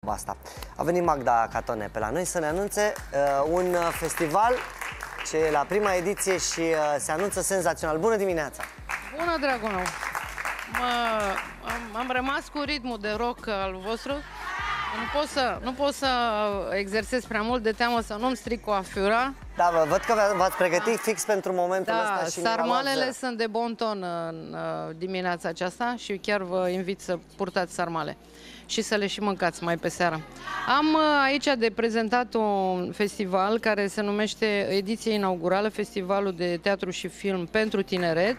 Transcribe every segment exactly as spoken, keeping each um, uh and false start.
treaba asta. A venit Magda Catone pe la noi să ne anunțe uh, un festival ce e la prima ediție și uh, se anunță senzațional. Bună dimineața! Bună, dragul meu! Mă, am, am rămas cu ritmul de rock al vostru. Nu pot să, nu pot să exersez prea mult de teamă să nu-mi stric coafura. Da, vă, văd că v-ați pregătit fix pentru momentul da, ăsta. Și sarmalele sunt de bon ton în uh, dimineața aceasta și chiar vă invit să purtați sarmale și să le și mâncați mai pe seară. Am uh, aici de prezentat un festival care se numește ediție inaugurală, Festivalul de Teatru și Film pentru Tineret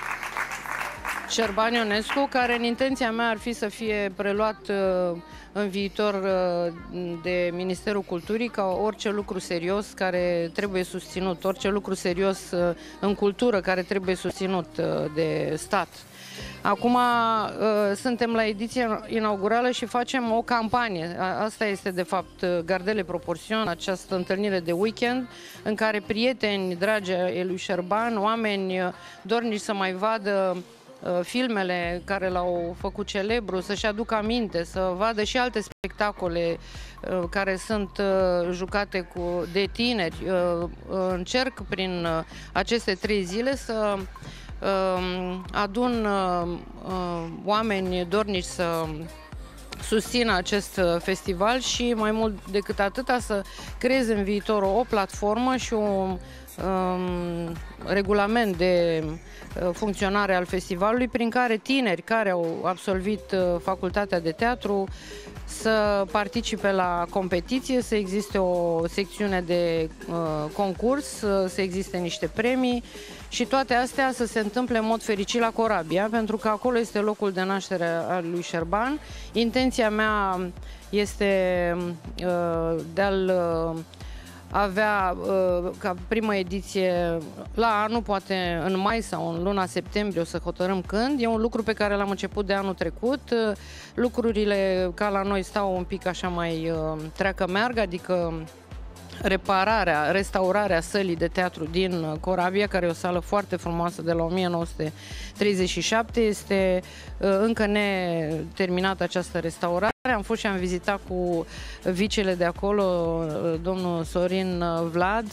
Șerban Ionescu, care în intenția mea ar fi să fie preluat uh, în viitor uh, de Ministerul Culturii ca orice lucru serios care trebuie susținut, orice lucru serios uh, în cultură care trebuie susținut uh, de stat. Acum uh, suntem la ediția inaugurală și facem o campanie. Asta este de fapt Gardele Proporțion, această întâlnire de weekend în care prieteni dragi ai lui Șerban, oameni dornici să mai vadă filmele care l-au făcut celebru, să-și aducă aminte, să vadă și alte spectacole uh, care sunt uh, jucate cu, de tineri. Uh, încerc prin uh, aceste trei zile să uh, adun uh, uh, oameni dornici să susțină acest festival și mai mult decât atâta să creez în viitor o platformă și un um, regulament de funcționare al festivalului prin care tineri care au absolvit facultatea de teatru să participe la competiție, să existe o secțiune de uh, concurs, să existe niște premii și toate astea să se întâmple în mod fericit la Corabia, pentru că acolo este locul de naștere al lui Șerban. Intenția mea este uh, de a-l uh, avea uh, ca primă ediție la anul, poate în mai sau în luna septembrie, o să hotărâm când. E un lucru pe care l-am început de anul trecut. Uh, lucrurile ca la noi stau un pic așa mai uh, treacă-meargă, adică repararea, restaurarea sălii de teatru din Corabia, care e o sală foarte frumoasă de la o mie nouă sute treizeci și șapte, este uh, încă neterminată această restaurare. Am fost și am vizitat cu vicele de acolo, domnul Sorin Vlad,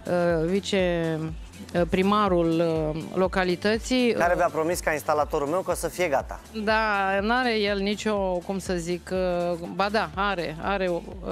viceprimarul localității. Care v-a promis ca instalatorul meu că o să fie gata. Da, n-are el nicio, cum să zic, ba da, are, are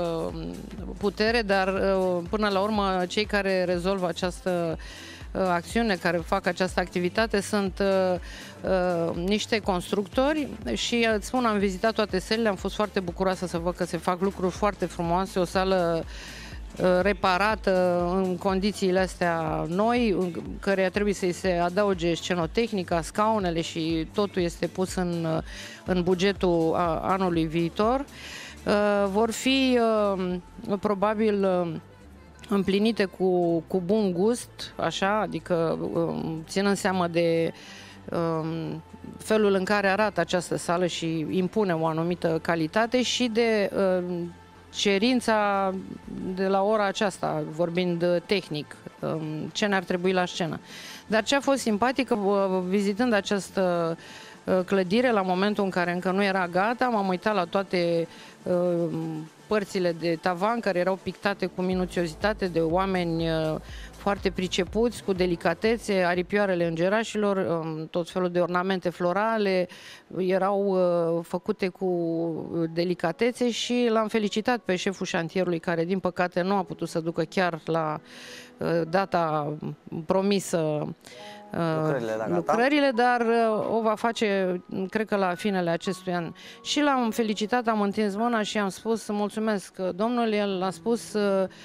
putere, dar până la urmă cei care rezolvă această acțiune, care fac această activitate sunt uh, uh, niște constructori și îți spun, am vizitat toate sălile, am fost foarte bucuroasă să văd că se fac lucruri foarte frumoase, o sală uh, reparată în condițiile astea noi, în căreia trebuie să-i se adauge scenotehnica, scaunele și totul este pus în, în bugetul anului viitor. Uh, vor fi uh, probabil uh, împlinite cu, cu bun gust, așa, adică ținând seama de um, felul în care arată această sală și impune o anumită calitate și de um, cerința de la ora aceasta, vorbind tehnic, um, ce ne-ar trebui la scenă. Dar ce a fost simpatic, vizitând această clădire, la momentul în care încă nu era gata, m-am uitat la toate um, părțile de tavan care erau pictate cu minuțiozitate de oameni foarte pricepuți, cu delicatețe, aripioarele îngerașilor, tot felul de ornamente florale, erau făcute cu delicatețe și l-am felicitat pe șeful șantierului, care din păcate nu a putut să ducă chiar la data promisă lucrările, la lucrările, dar o va face, cred că la finele acestui an. Și l-am felicitat, am întins mâna și am spus mulțumesc, domnul, el a spus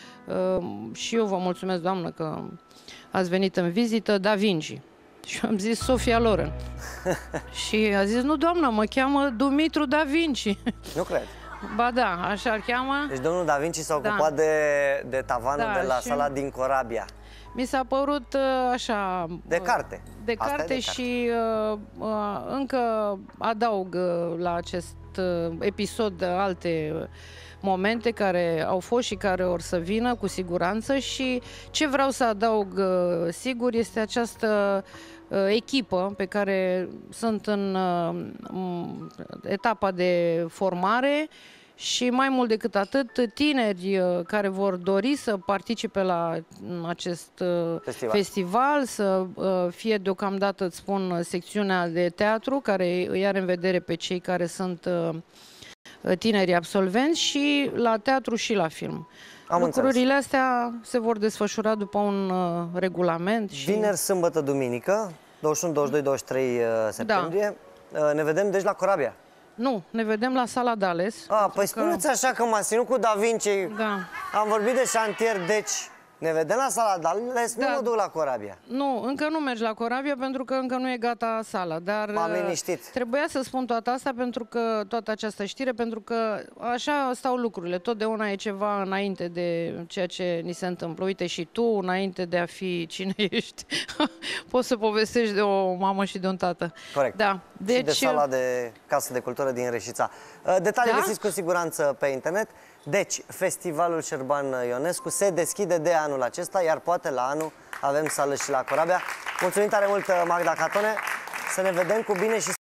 și eu vă mulțumesc, doamnă, că ați venit în vizită, Da Vinci. Și am zis Sofia Loren. Și a zis, nu, doamnă, mă cheamă Dumitru Da Vinci. Nu cred. Ba da, așa îl cheamă. Deci domnul Da Vinci s-a ocupat da. de, de tavanul da, de la și sala din Corabia. Mi s-a părut așa... De carte. De Asta carte de și uh, uh, încă adaug uh, la acest uh, episod alte momente care au fost și care or să vină cu siguranță și ce vreau să adaug uh, sigur este această uh, echipă pe care sunt în uh, etapa de formare Și mai mult decât atât, tineri care vor dori să participe la acest festival, festival să fie deocamdată, îți spun, secțiunea de teatru, care îi are în vedere pe cei care sunt tineri absolvenți, și la teatru și la film. Am Lucrurile înțeles. astea se vor desfășura după un uh, regulament. Și... Vineri, sâmbătă, duminică, douăzeci și unu, douăzeci și doi, douăzeci și trei septembrie. Da. Uh, ne vedem deci la Corabia. Nu, ne vedem la Sala Dales. A, păi că... spuneți așa că m-am ținut cu Da Vinci, da. Am vorbit de șantier, deci ne vedem la Sala Dales, da. Nu mă duc la Corabia. Nu, încă nu mergi la Corabia pentru că încă nu e gata sala, dar m-am liniștit. Trebuia să spun toată asta, pentru că toată această știre, pentru că așa stau lucrurile. Totdeauna e ceva înainte de ceea ce ni se întâmplă. Uite, și tu, înainte de a fi cine ești, poți să povestești de o mamă și de un tată. Corect. Da. Deci... Și de sala de casă de cultură din Reșița. Detalii da? găsiți cu siguranță pe internet. Deci, Festivalul Șerban Ionescu se deschide de anul acesta, iar poate la anul avem sală și la Corabia. Mulțumim tare mult, Magda Catone. Să ne vedem cu bine și